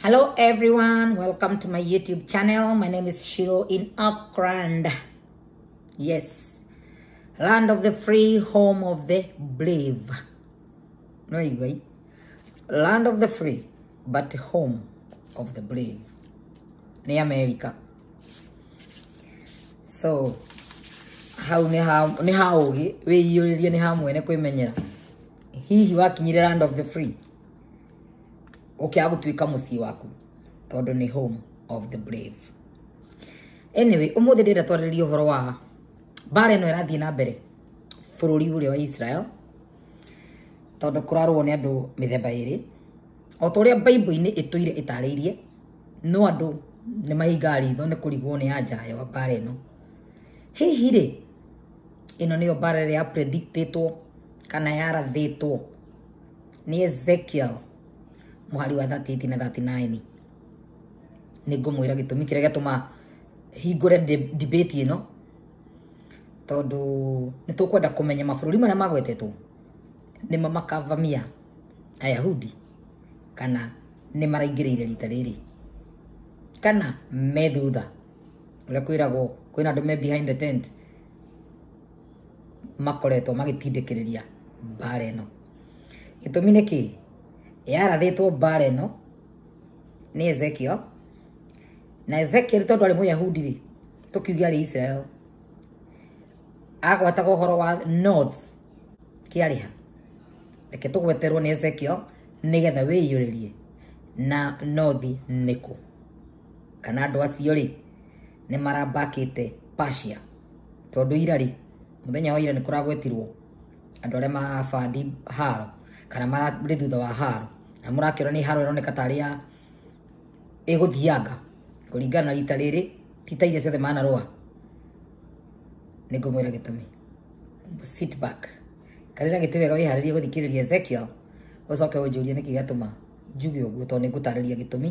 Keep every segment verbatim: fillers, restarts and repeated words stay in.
Hello everyone, welcome to my YouTube channel. My name is Shiro in Auckland. Yes, land of the free, home of the brave. No, wait. Land of the free, but home of the brave. Ni America. So, how ni how ni how we yuri ni how mwene kwimenyera. Hihi wakinyire land of the free. Okay, I go to muci waku tondu ni home of the brave. Anyway, umuthi ndira twaririe uhoro wa bare no irathie na mbere bururi uri wa Israel tondu kurarwo ni andu mithemba iri o toria Bible ini ituire itariirie no andu ni mahinga ritho ni kurigwo ni anja ya bare no hihi ri ino niyo bare ya predictitwo kana yarathitwo ni Ezekiel muhari wa thirty-eight na thirty-nine ni ngumwira gitumi kiria gatuma hingure debate ino tondu ni tukwenda kumenya mabururi maria magwetetwo ni mamakavamia Ayahudi kana ni maraingiriire rita riri kana medutha uria kwiragwo kwina andu me behind the tent makoretwo magitindikiriria bare no gitumi ni ki yarathitwo bare no ni Ezekiel na Ezekiel tondu ari Muyahudi ri tukiugia ari Israel agwataga uhoro wa north kiariha reke tugweterwo ni Ezekiel nigetha wiyuririe na north niku kana andu acio ri ni marambakite Persia tondu ira ri muthenya wa ira ni kuragwetirwo andu aria mabandi haro kana marari thutha wa haro na murakira ni haro ironeka tari ya iguthianga kuringana rita riri titaire ciothe mana roa ningumwira gitumi sit back karira gitwega wiharirie guthikiriria Ezekiel ucoke unjurie niki gatuma njuge uguo tondu ningutariria gitumi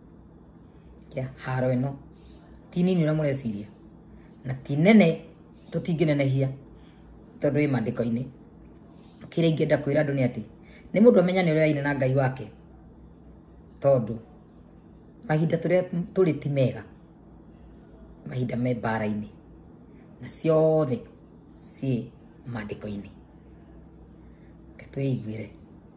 ya haro ino ti nini na mureciria na ti nene tutinginenehia tondu i mandiko-ini kiria ingenda kwira andu ni ati ni mundu amenya ni uria ine na Ngai wake tondu mahinda turia turi ti mega mahinda me bara-ini na ciothe ci mandiko-ini ketwiguire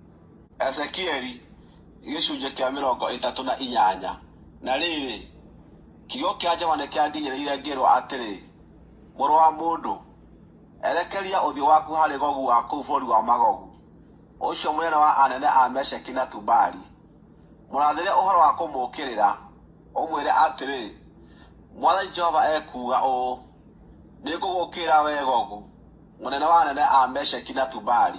Ezekieli gicunje kia mirongo itatu na inyanya na riri kigo kia Jehova ni kianginyiriire ngirwo atiri muru wa mundu erekeria uthio waku hari Gogu wa kuu bũrũri wa Magogu ucio munene wa anene a Mesheki na Tubali murathire uhoro wa kumukirira umwire atiri Mwathani Jehova ekuga uu ningugukira we Gogu munene wa anene a Mesheki na Tubali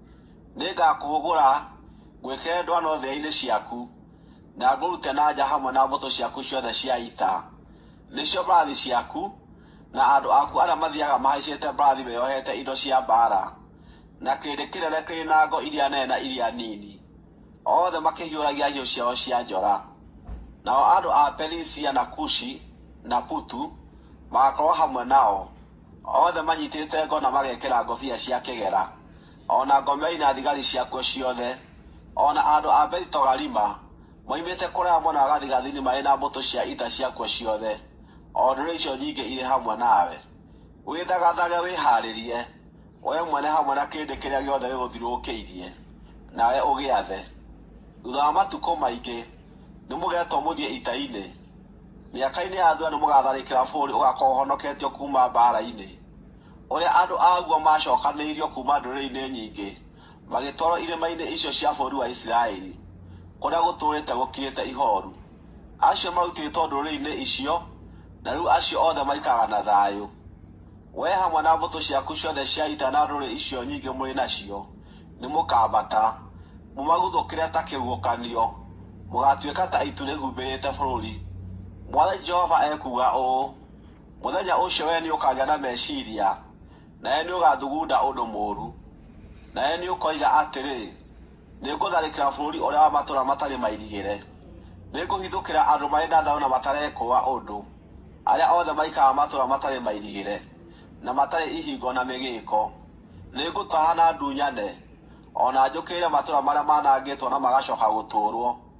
ningakuhugura gwikire ndwano thia-ini ciaku na ngurute na nja hamwe na mbũtũ ciaku ciothe cia ita nicio mbarathi ciaku na andu aku aria mathiaga mahaicite mbarathi meyohete indo cia mbara na kĩrĩndĩ kĩnene kĩrĩ na ngo iria nene na iria nini othe makihiũragia hiũ ciao cia njora nao andu a Perisia na Kushi na Putu magakorwo hamwe nao othe manyitĩte ngo na magekĩra ngũbia cia kĩgera ona ngomei na thigari ciakuo ciothe ona andu a Bethi-Togarima moimĩte kũraya mwena wa gathigathini marĩ na mbũtũ cia ita ciakuo ciothe o ndũrĩrĩ icio nyingĩ irĩ hamwe nawe wĩthagathage wĩharĩrie we mwene hamwe na kĩrĩndĩ kĩrĩa gĩothe gĩgũthiũrũrũkĩirie nawe ũgĩathe thutha wa matukũ maingĩ nĩ mũgetwo mũthiĩ ita-inĩ mĩaka-inĩ ya thutha nĩ mũgatharĩkĩra bũrũri ũgakorwo ũhonoketio kuma mbara-inĩ ũrĩa andũ aguo macokanĩirio kuma ndũrĩrĩ-inĩ nyingĩ magĩtwarwo irĩma-inĩ icio cia bũrũri wa Isiraeli kũrĩa gũtũrĩte gũkirĩte ihooru acio marutĩtwo ndũrĩrĩ-inĩ icio na rĩu acio othe maikaraga na thayũ we hamwe na mbũtũ ciaku ciothe cia ita na ndũrĩrĩ icio nyingĩ mũrĩ nacio nĩ mũkambata mũmaguthũkĩre ta kĩhuhũkanio mũgatuĩka ta itu rĩhumbĩrĩte bũrũri Mwathani Jehova ekuga ũũ mũthenya ũcio we nĩ ũkagĩa na meciria nawe nĩ ũgathugunda ũndũ mũũru nawe nĩ ũkoiga atĩrĩ nĩ ngũtharĩkĩra bũrũri ũrĩa wa matũũra matarĩ mairigĩre nĩ ngũhithũkĩra andũ marĩ na thayũ na matarekũa ũndũ arĩa othe maikaraga matũũra matarĩ mairigĩre na matarĩ ihingo na mĩgĩĩko nĩ ngũtaha na ndunyane ona njũkĩrĩre matũũra marĩa manangĩtwo na magacoka gũtũũrwo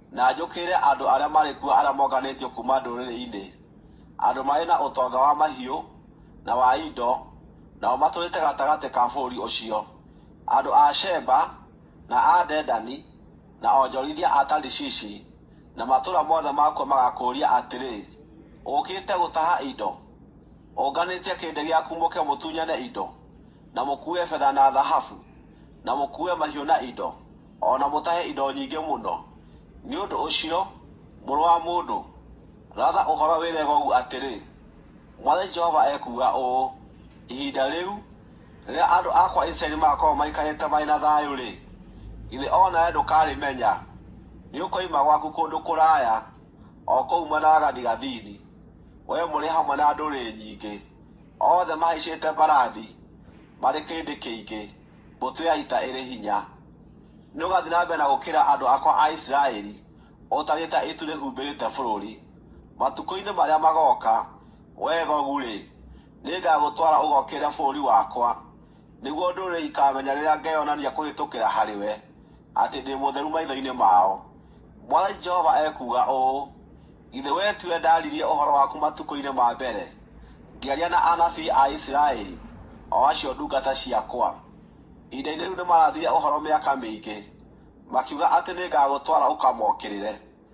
na njũkĩrĩre andũ arĩa marĩ kuo arĩa monganĩtio kuuma ndũrĩrĩ-inĩ, andũ marĩ na ũtonga wa mahiũ na wa indo, nao matũrĩte gatagatĩ ka bũrũri ũcio, andũ a Sheba na a Dedani na onjorithia a Tarishishi, na matũũra mothe makuo magakũũria atĩrĩ, ũũkĩte gũtaha indo? Ũnganĩtie kĩrĩndĩ gĩaku mũke mũtunyane indo, na mũkuue betha na thahabu, na mũkuue mahiũ na indo, o na mũtahe indo nyingĩ mũno. Nĩ ũndũ ũcio, mũrũ wa mũndũ, ratha ũhoro wĩre Gogu atĩrĩ, Mwathani Jehova ekuuga ũũ, ihinda rĩu, rĩrĩa andũ akwa Isiraeli magakorwo maikarĩte marĩ na thayũ-rĩ, githĩ o nawe ndũkarĩmenya? Nĩũkoima gwaku kũndũ kũraya, o kũu mwena wa gathigathini, wee mũrĩ hamwe na ndũrĩrĩ nyingĩ, othe mahaicĩte mbarathi, marĩ kĩrĩndĩ kĩingĩ, mbũtũ ya ita ĩrĩ hinya. Nĩũgathiĩ na mbere na gũkĩra andũ akwa a Isiraeli, ũtariĩ ta itu rĩhumbĩrĩte bũrũri. Matukũ-inĩ marĩa magoka, wee Gogu-rĩ, nĩngagũtwara ũgokĩre bũrũri wakwa, nĩguo ndũrĩrĩ ikamenya rĩrĩa ngeyonania kũhĩtũkĩra harĩwe, atĩ ndĩ mũtheru maitho-inĩ mao. Mwathani Jehova ekuuga ũũ, githĩ wee tiwe ndaririe ũhoro waku matukũ-inĩ ma mbere, ngĩaria na anabii a Isiraeli, o acio ndungata ciakwa? Ihinda-inĩ rĩu nĩmarathire ũhoro mĩaka mĩingĩ, makiuga atĩ nĩngagũtwara ũkamokĩrĩre.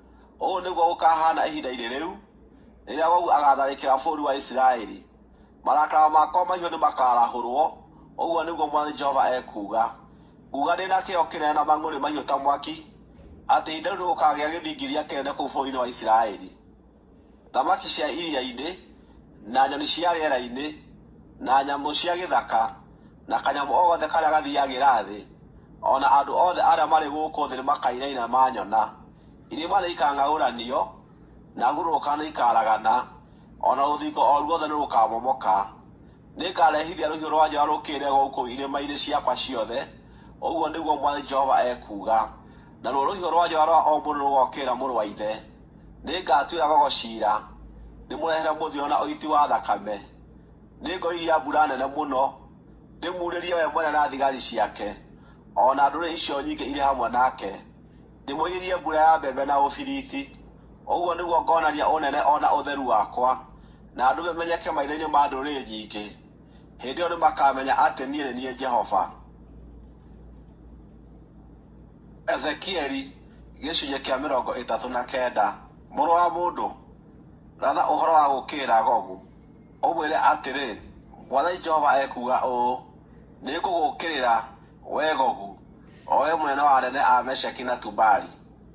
Ũũ nĩguo gũkahana ihinda-inĩ rĩu, rĩrĩa Gogu agatharĩkĩra bũrũri wa Isiraeli. Marakara makwa mahiũ nĩmakarahũrwo, ũguo nĩguo Mwathani Jehova ekuuga. Nguuga ndĩ na kĩyo kĩnene na mang'ũrĩ mahiũ ta mwaki, atĩ ihinda rĩu nĩgũkagĩa gĩthingithia kĩnene kũu bũrũri-inĩ wa Isiraeli. Thamaki cia iria-inĩ, na nyoni cia rĩera-inĩ, na nyamũ cia gĩthaka, na kanyamũ o gothe karĩa gathiiagĩra thĩ, o na andũ othe arĩa marĩ gũkũ thĩ nĩmakainaina manyona. Irĩma nĩikang'aũranio, na hurũrũka nĩikaragana, o na rũthingo o ruothe nĩrũkamomoka. Nĩngarehithia rũhiũ rwa njora rũkĩrĩre Gogu kũu irĩma-inĩ ciakwa ciothe, ũguo nĩguo Mwathani Jehova ekuuga. Naruo rũhiũ rwa njora rwa o mũndũ rũgokĩrĩra mũrũ wa ithe. Nĩngatuĩra Gogu ciira, ndĩmũrehere mũthiro na ũiti wa thakame. Nĩngoiria mbura nene mũno, ndĩmuurĩrie we mwene na thigari ciake, o na ndũrĩrĩ icio nyingĩ irĩ hamwe nake. Ndĩmũiririe mbura ya mbembe na ũbiriti, ũguo nĩguo ngonania ũnene o na ũtheru wakwa, na andũ memenyeke maitho-inĩ ma ndũrĩrĩ nyingĩ. Hĩndĩ ĩyo nĩmakamenya atĩ niĩ nĩ niĩ Jehova. Ezekieli gĩcunjĩ kĩa mĩrongo ĩtatũ na kenda. Mũrũ wa mũndũ, ratha ũhoro wa gũũkĩrĩra Gogu, ũmwĩre atĩrĩ, Mwathani Jehova ekuuga ũũ, nĩngũgũũkĩrĩra wee Gogu, o wee mũnene wa anene a Mesheki na Tubali.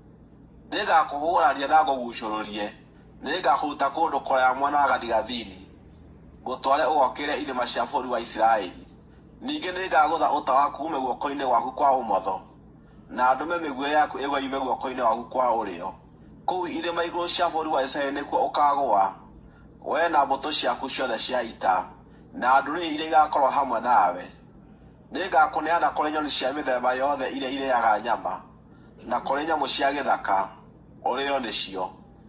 Nĩngakũhũgũrania na ngũguucũrũrie, nĩngakũruta kũndũ kũraya mwena wa gathigathini, ngũtware ũgokĩrĩre irĩma cia bũrũri wa Isiraeli. Ningĩ nĩngagũtha ũta waku uume guoko-inĩ gwaku kwa ũmotho, na ndũme mĩguĩ yaku ĩgwe yume guoko-inĩ gwaku kwa ũrĩo. Kũu irĩma igũrũ cia bũrũri wa Isiraeli nĩkuo ũkaagũa, wee na mbũtũ ciaku ciothe cia ita, na ndũrĩrĩ iria igakorwo hamwe nawe. Nĩngakũneana kũrĩ nyoni cia mĩthemba yothe iria irĩĩaga nyama, na kũrĩ nyamũ cia gĩthaka, ũrĩo nĩcio.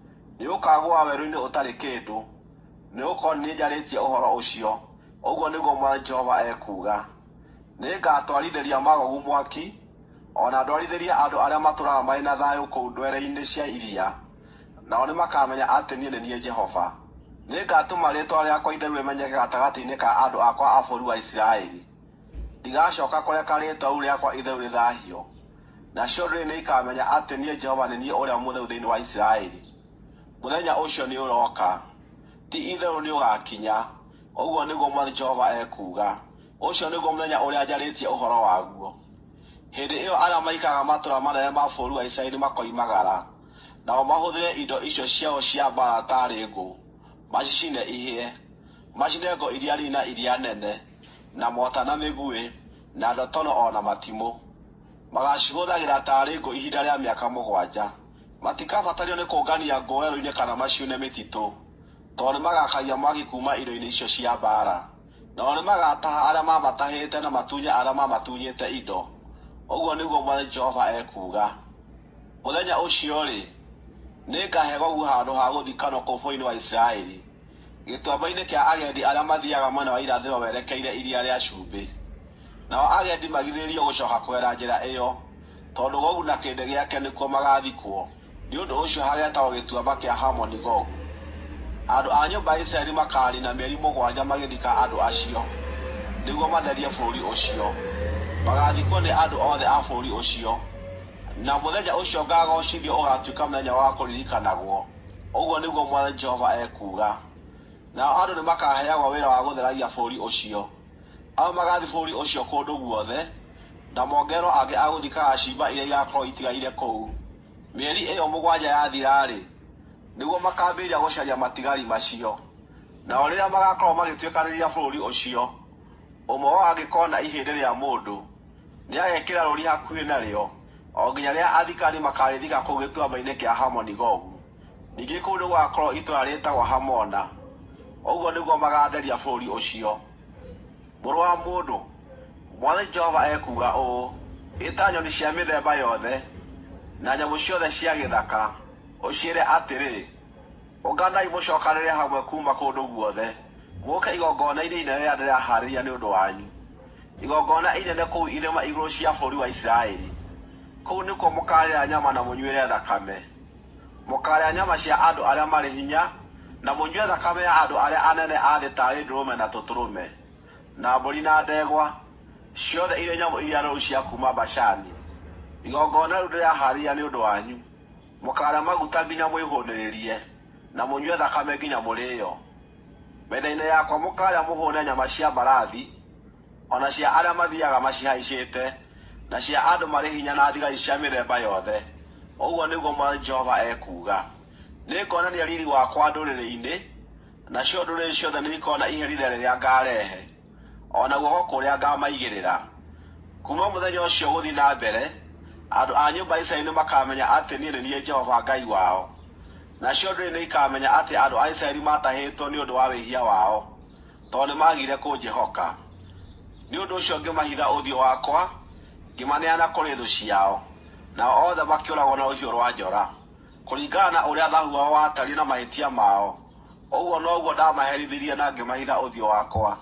Nĩũkagũa werũ-inĩ ũtarĩ kĩndũ, nĩgũkorwo nĩ njarĩtie ũhoro ũcio, ũguo nĩguo Mwathani Jehova ekuuga. Nĩngatwarithĩria Magogu mwaki, o na ndwarithĩrie andũ arĩa matũũraga marĩ na thayũ kũu ndwere-inĩ cia iria, nao nĩmakamenya atĩ niĩ nĩ niĩ Jehova. Nĩngatũma rĩĩtwa rĩakwa itheru rĩmenyeke gatagatĩ-inĩ ka andũ akwa a bũrũri wa Isiraeli. Ndigacoka kũreka rĩĩtwa rĩu rĩakwa itheru rĩthaahio, nacio ndũrĩrĩ nĩikamenya atĩ niĩ Jehova nĩ niĩ ũrĩa mũtheru thĩinĩ wa Isiraeli. Mũthenya ũcio nĩ ũroka, ti itherũ nĩ ũgakinya, ũguo nĩguo Mwathani Jehova ekuuga. Ũcio nĩguo mũthenya ũrĩa njarĩtie ũhoro waguo. Hĩndĩ ĩyo arĩa maikaraga matũũra manene ma bũrũri wa Isiraeli makoimagara, nao mahũthĩre indo icio ciao cia mbaara tarĩ ngũ, macicine ihĩe, macine ngo iria nini na iria nene, na mota na mĩguĩ, na ndotono o na matimũ. Magacihũthagĩra tarĩ ngũ ihinda rĩa mĩaka mũgwanja. Matikabatario nĩ kũngania ngũ werũ-inĩ kana maciune mĩtitũ, tondũ nĩmagakagia mwaki kuuma indo-inĩ icio cia mbaara, nao nĩmagataha arĩa mamatahĩte na matunye arĩa mamatunyĩte indo. Ũguo nĩguo Mwathani Jehova ekuuga. Mũthenya ũcio-rĩ, nĩngahe Gogu handũ ha gũthikanwo kũu bũrũri-inĩ wa Isiraeli, gĩtuamba-inĩ kĩa agendi arĩa mathiaga mwena wa irathĩro werekeire iria rĩa cumbĩ. Nao agendi magirĩrĩrio gũcoka kwera njĩra ĩyo, tondũ Gogu na kĩrĩndĩ gĩake nĩkuo magathikwo. Nĩ ũndũ ũcio hagetagwo gĩtuamba kĩa Hamoni Gogu. Andũ a nyũmba ya Isiraeli makaarina mĩeri mũgwanja magĩthika andũ acio nĩguo matherie bũrũri ũcio. Magathikwo nĩ andũ othe a bũrũri ũcio, na mũthenya ũcio ngagocithio ũgatuĩka mũthenya wa kũririkanagwo. Ũguo nĩguo Mwathani Jehova ekuuga. Nao andũ nĩ makaheagwo wĩra wa gũtheragia bũrũri ũcio. Ao magathi bũrũri ũcio kũndũ guothe, na mongerwo angĩ a gũthikaga ciimba iria igakorwo itigaire kũu. Mĩeri ĩyo mũgwanja yathira-rĩ, nĩguo makambĩrĩria gũcaria matigari macio. Nao rĩrĩa magakorwo magĩtuĩkanĩria bũrũri ũcio, ũmwe wao angĩkona ihĩndĩ rĩa mũndũ, nĩagekĩra rũri hakuhĩ narĩo, o nginya rĩrĩa athikani makarĩthika kũu gĩtuamba-inĩ kĩa Hamoni Gogu. Ningĩ kũu nĩ gũgakorwo itũũra rĩĩtagwo Hamona. Ũguo nĩguo magatheria bũrũri ũcio. Mũrũ wa mũndũ, Mwathani Jehova ekuuga ũũ: ĩta nyoni cia mĩthemba yothe na nyamũ ciothe cia gĩthaka, ũciĩre atĩrĩ, ũnganai mũcokanĩrĩre hamwe kuuma kũndũ guothe, mũũke igongona-inĩ inene rĩrĩa ndĩrahaarĩria nĩ ũndũ wanyu, igongona inene kũu irĩma igũrũ cia bũrũri wa Isiraeli. Kũu nĩkuo mũkaarĩra nyama na mũnyuĩre thakame. Mũkaarĩa nyama cia andũ arĩa marĩ hinya, na mũnyue thakame ya andũ arĩa anene a thĩ taarĩ ndũrũme na tũtũrũme, na mbũri na ndegwa, ciothe irĩ nyamũ iria noru cia kuuma Bashani. Igongona rĩu ndĩrahaarĩria nĩ ũndũ wanyu. Mũkaarĩa maguta nginya mwĩhũũnĩrĩrie, na mũnyue thakame nginya mũrĩĩo. Metha-inĩ yakwa mũkaarĩa mũhũũne nyama cia mbarathi, ona cia arĩa mathiiaga macihaicĩte, na cia andũ marĩ hinya na thigari cia mĩthemba yothe. Ũguo nĩguo Mwathani Jehova ekuuga. Nĩngonania riri wakwa ndũrĩrĩ-inĩ, nacio ndũrĩrĩ ciothe nĩikona iherithia rĩrĩa ngaarehe, ona guoko kũrĩa ngamaigĩrĩra. Kuuma mũthenya ũcio gũthiĩ na mbere, andũ a nyũmba ya Isiraeli nĩmakamenya atĩ niĩ nĩ niĩ Jehova Ngai wao. Nacio ndũrĩrĩ nĩikamenya atĩ andũ a Isiraeli matahĩtwo nĩ ũndũ wa wĩhia wao, tondũ nĩmagire kũnjĩhoka. Nĩ ũndũ ũcio ngĩmahitha ũthiũ wakwa, ngĩmaneana kũrĩ thũ ciao, nao othe makĩũragwo na rũhiũ rwa njora, kũringana na ũrĩa thaahu wao watariĩ na mahĩtia mao. Ũguo noguo ndamaherithirie na ngĩmahitha ũthiũ wakwa.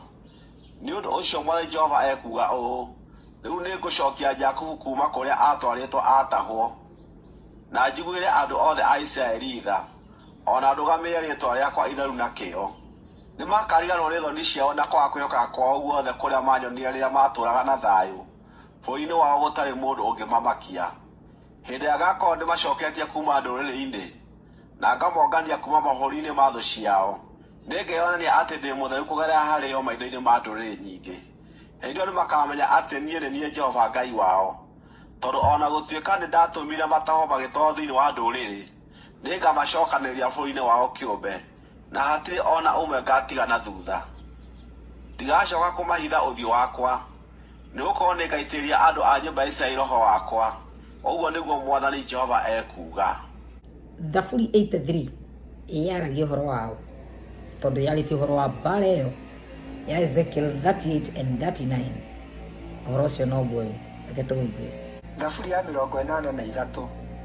Nĩ ũndũ ũcio Mwathani Jehova ekuuga ũũ: rĩu nĩngũcokia Jakubu kuuma kũrĩa atwarĩtwo atahwo, na njiguĩre andũ othe a Isiraeli tha, ona ndũgamĩrĩre rĩĩtwa rĩakwa itheru na kĩyo. Nĩmakariganĩrwo nĩ thoni ciao na kwaga kwĩhoka kwao guothe kũrĩa manyonire rĩrĩa matũũraga na thayũ, bũrũri-inĩ wao gũtarĩ mũndũ ũngĩmamakia. Hĩndĩ ĩrĩa ngakorwo ndĩmacoketie kuuma ndũrĩrĩ-inĩ, na ngamongania kuuma mabũrũri-inĩ ma thũ ciao, nĩngeyonania atĩ ndĩ mũtheru kũgerera harĩo maitho-inĩ ma ndũrĩrĩ nyingĩ. Hĩndĩ ĩyo nĩmakamenya atĩ niĩ nĩ niĩ Jehova Ngai wao. Tondũ ona gũtuĩka nĩndatũmire matahwo magĩtwarwo thĩinĩ wa ndũrĩrĩ, nĩngamacokanĩrĩria bũrũri-inĩ wao kĩũmbe, na hatirĩ ona ũmwe ngatiga na thutha. Ndigacoka kũmahitha ũthiũ wakwa, nĩgũkorwo nĩngaitĩrĩria andũ a nyũmba ya Isiraeli roho wakwa. Ũguo nĩguo Mwathani Jehova ekuuga. Thaburi eighty-three yaragia ũhoro wao, tondũ yarĩtie ũhoro wa mbara ĩyo ya Ezekiel thirty-eight and thirty-nine. Ũhoro ũcio noguo reke tũwĩigue. Thaburi ya mĩrongo ĩnana na ithatũ.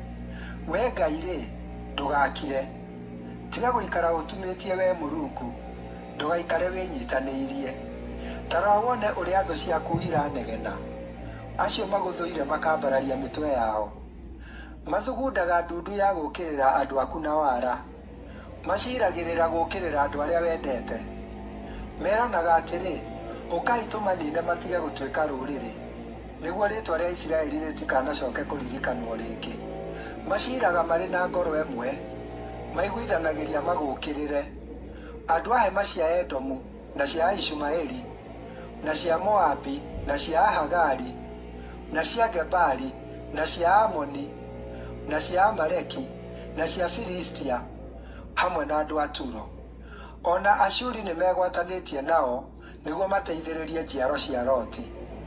Wee Ngai-rĩ, ndũgakire, tiga gũikara ũtumĩtie wee Mũrungu, ndũgaikare wĩnyiitanĩirie. Tara wone ũrĩa thũ ciaku iranegena, acio magũthũire makambararia mĩtwe yao. Mathugundaga ndundu ya gũũkĩrĩra andũ aku na wara, maciragĩrĩra gũũkĩrĩra andũ arĩa wendete. Meranaga atĩrĩ, ũkai tũmanine matige gũtuĩka rũrĩrĩ, nĩguo rĩĩtwa rĩa Isiraeli rĩtikanacoke kũririkanwo rĩngĩ. Maciraga marĩ na ngoro ĩmwe, maiguithanagĩria magũũkĩrĩre. Andũ a hema cia Edomu na cia Ishumaeli na cia Moabi na cia Ahagari na cia Gebali na cia Amoni na cia Amaleki na cia Filistia, hamwe na andũ a Turo. Ona Ashuri nĩmegwatanĩtie nao nĩguo mateithĩrĩrie njiaro cia Loti.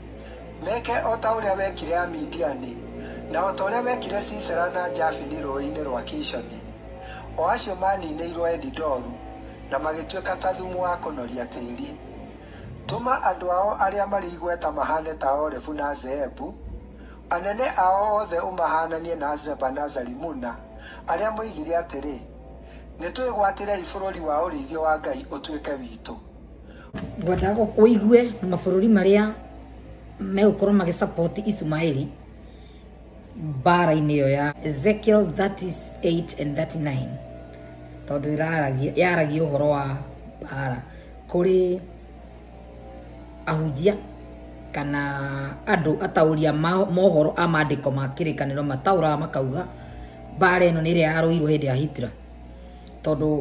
Meke o ta ũrĩa wekire a Midiani, na o ta ũrĩa wekire Sisera na Jabini rũĩ-inĩ rwa Kishoni. O acio maninĩirwo Enidoru na magĩtuĩka ta thumu wa kũnoria tĩĩri. Tũma andũ ao arĩa marĩ igweta mahane ta Orebu na Zeebu, anene ao othe ũmahananie na Zeba na Zalimuna, arĩa moigire atĩrĩ, nĩtwĩgwatĩre bũrũri wa ũrĩithio wa Ngai ũtuĩke witũ. Ngwendaga ũigue mabũrũri marĩa megũkorwo magĩsupport Ismaili bara-inĩ ĩyo ya Ezekiel thirty-eight and thirty-nine, tondũ ĩraragia yaragia ũhoro wa bara kũrĩ ahunjia kana andũ atauria mohoro a maandĩko ma kĩrĩkanĩro mataũraga makauga bara ĩno nĩ ĩrĩa yarũirwo hĩndĩ ya Hitler, tondũ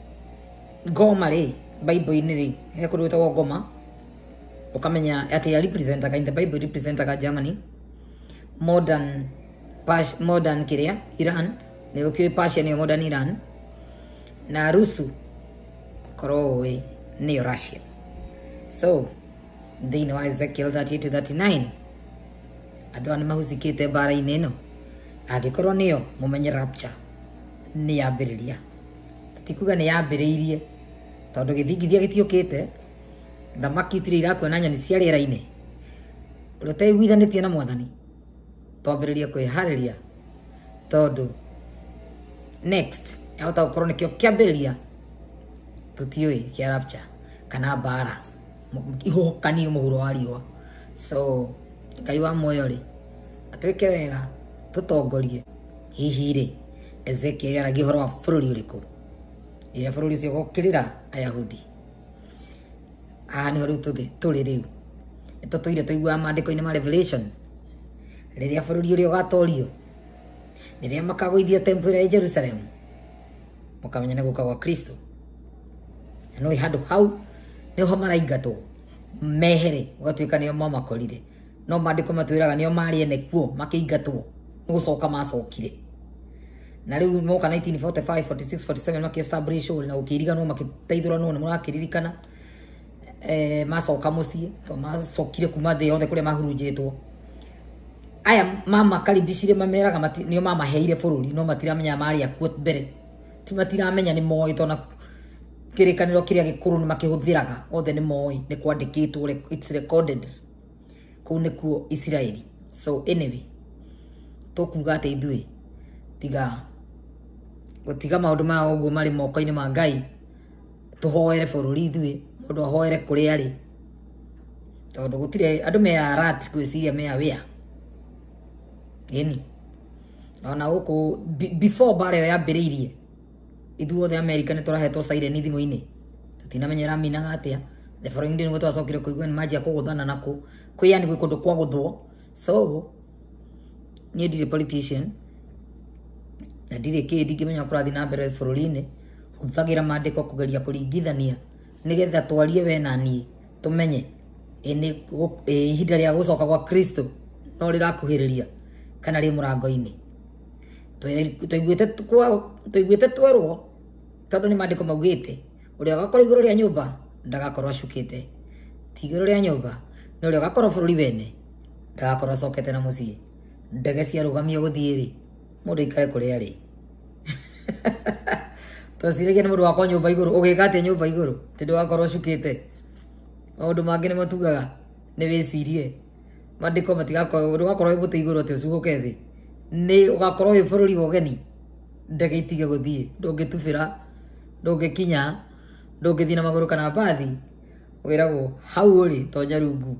ngoma rĩ Bible-inĩ rĩ he kũndũ gwĩtagwo ngoma ukamenya atĩ ya representaga in the Bible representaga Germany, modern Pas modern kiria Iran ni ukio Persia ni modern Iran, na Rusu korowe ni Russia. So thĩinĩ wa Ezekiel thirty-eight to thirty-nine andũ nĩ mahuzikĩte bara-inĩ ĩno, angĩkorwo nĩyo mũmenye rapture nĩ yambĩrĩria, tikuga nĩ yambĩrĩirie tondũ gĩthingithia gĩtiũkĩte, thamaki itirĩ irakuona nyoni cia rĩera-inĩ, ũrĩa ũtaiguithanĩtie na Mwathani twambĩrĩria kwĩharĩria, tondũ next yahota gũkorwo nĩkĩo kĩambĩrĩria tũtiũĩ kĩa rapture kana bara ihuhũkanio mũhuro wa riũa. So Ngai wa muoyo rĩ atwĩke wega tũtongorie. Hihi rĩ Ezekiel aragia ũhoro wa bũrũri ũrĩkũ? Ĩrĩa bũrũri ũcio gũkĩrĩra Ayahudi. Aha nĩho rĩu tũrĩ rĩu, nĩtũtũire tũiguaga maandĩko-inĩ ma Revelation rĩrĩa bũrũri ũrĩa ũgatorio, rĩrĩa makagũithia temple ya Jerusalem, mũkamenya nĩ gũka gwa Kristo. No handũ hau niho maraingatwo mehere, ũgatuĩka nĩo mamakorire, no maandĩko matwĩraga nĩo marĩ ene kuo makĩingatwo nĩ gũcoka macokire. Na rĩu moka nineteen forty-five, forty-six, forty-seven makĩ-establish na gũkĩriganwo makĩteithũranwo nĩ mũrakĩririkana eh macoka mũciĩ to macokire kuma thĩ yothe kũrĩa mahurunjĩtwo. Aya mama karibicire mameraga nĩo mamaheire bũrũri, no matiramenya marĩ akuo mbere, ti matiramenya nĩ moĩ tona kĩrĩkanĩro kĩrĩa gĩkũrũ nĩ makĩhũthĩraga othe nĩ moĩ, nĩ kwandĩkĩtwo, it's recorded kũu nĩkuo Isiraeli. So anyway tũkuga atĩ ithuĩ tiga gũtiga maũndũ ma ũguo marĩ moko-inĩ ma Ngai, tũhoere bũrũri ithuĩ, mũndũ ahoere kũrĩa arĩ, tondũ gũtirĩ andũ me alert gwĩciria me aware. Ĩni ona gũkũ before bara ĩyo yambĩrĩirie ithuothe America nĩ tũrahetwo siren thimũ-inĩ, tũtinamenya ĩraminaga atĩa. The following day nĩguo twacokire kũigua nĩ manjia kũgũthana nakũ kwĩyani gwĩ kũndũ kwa gũthwo. So niĩ ndirĩ politician na ndirĩ kĩ ndingĩmenya kũrathiĩ na mbere bũrũri-inĩ, hũthagĩra maandĩko kũgeria kũringithania nĩgetha twarie we na niĩ tũmenye ĩnĩ ihinda rĩa gũcoka gwa Kristo no rĩrakuhĩrĩria kana rĩ mũrango-inĩ. Tũiguĩte tũiguĩte twerwo tondũ nĩ maandĩko maugĩte ũrĩa ũgakorwo igũrũ rĩa nyũmba ndagakorwo acukĩte, ti igũrũ rĩa nyũmba na ũrĩa ũgakorwo bũrũri wene ndagakorwo acokete na mũciĩ. Ndege ciarũgamio gũthiĩ rĩ mũndũ aikare kũrĩa arĩ. Twaciragia nĩ mũndũ wakwa nyũmba igũrũ, ũgĩka atĩa nyũmba igũrũ tĩ ndũgakorwo acukĩte? Maũndũ mangĩ nĩ matugaga nĩ wĩcirie, maandĩko matigakorwo ndũgakorwo wĩ mũtĩ igũrũ atĩ ũcukũke thĩ, nĩ ũgakorwo wĩ bũrũri wa ũgeni, ndege itige gũthiĩ, ndũngĩtubĩra, ndũngĩkinya, ndũngĩthiĩ na magũrũ kana mbathi, wĩragwo hau ũrĩ tonya rungu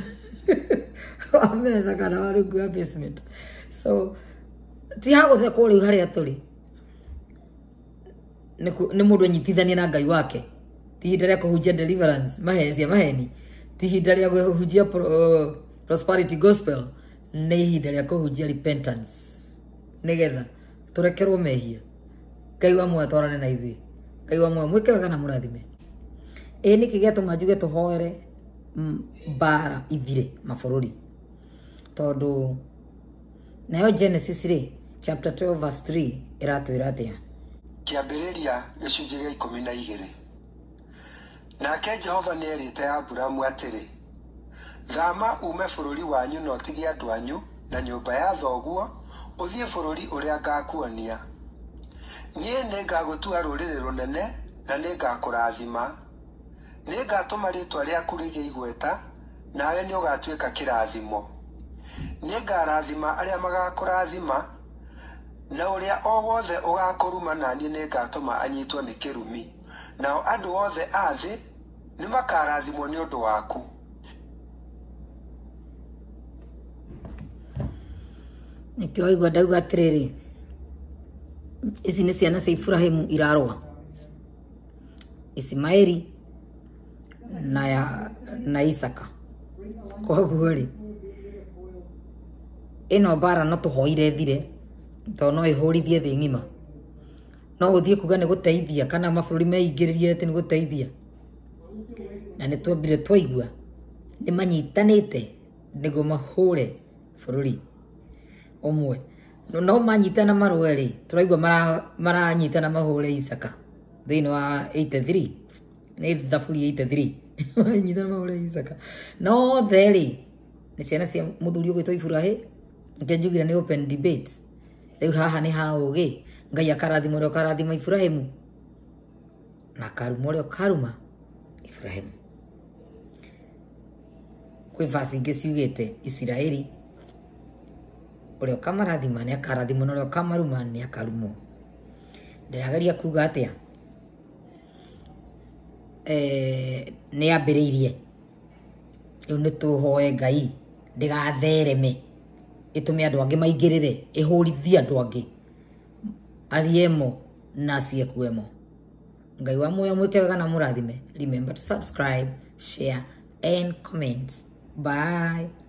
wa metha kana wa rungu wa basement. So ti hagũthekwo rĩu harĩa tũrĩ, nĩ mũndũ anyitithanie na Ngai wake, ti ihinda rĩa kũhunjia deliverance maheni cia maheni, ti ihinda rĩa kũhunjia prosperity gospel, nĩ ihinda rĩa kũhunjia repentance nĩgetha tũrekerwo mehia. Ngai wa muoyo twarane na ithuĩ, Ngai wa muoyo mwĩke wega na mũrathime. Ĩ nĩkĩ gĩatũma njuge tũhoere bara ithire mabũrũri, tondũ nayo Genesis rĩ chapter twelve verse three ĩratwĩra atĩa? Kĩambĩrĩria gĩcunjĩ gĩa ikũmi na igĩrĩ. Nake Jehova nĩerĩte Aburamu atĩrĩ, thama ume bũrũri wanyu na ũtige andũ anyu na nyũmba ya thoguo ũthiĩ bũrũri ũrĩa ngakuonia. Niĩ nĩngagũtua rũrĩrĩ rũnene na nĩngakũrathima. Nĩngatũma rĩĩtwa rĩaku rĩgĩe igweta, nawe nĩũgatuĩka kĩrathimo. Nĩngarathima arĩa magakũrathima, na ũrĩa o wothe ũgakũruma naniĩ nĩngatũma anyitwo nĩ kĩrumi. Nao andũ othe a thĩ nĩmakarathimwo nĩ ũndũ waku. nikio igwa ndauga atiriri ici ni ciana cia Ibrahimu irarwa Ismaili na ya na Isaka koguo ri ino bara no tuhoire thire to no ihorithie thi ngima no uthie kuga ni guteithia kana mabũrũri meingĩrĩrie ati ni guteithia na ni twambire twaigua ni manyitanite niguo mahure bũrũri omwe no no manyitana marũe ri turaigua mara maranyitana mahure Isaka thĩinĩ wa eighty-three ni thaburi eighty-three nyitana mahure Isaka no theri ni ciana cia mũthuri ũgwĩtwo Ibrahim ngenjugira ni open debate riu haha ni ha ũgĩ Ngai akarathima ũrĩa ũkarathima Ibrahimu na akaruma ũrĩa ũkaruma Ibrahimu kwĩ verse ingĩ ciugĩte Isiraeli ũrĩa ũkamarathima nĩ akarathimwo na ũrĩa ũkamaruma nĩ akarumwo ndĩrageria kuga atĩa eh nĩ ambĩrĩirie rĩu nĩ tũhoe Ngai ndĩgathereme itume andu angi maingirire ihurithia andu angi ariemo na ciekuemo Ngai wa moyo mwike wega na murathime remember to subscribe share and comment bye.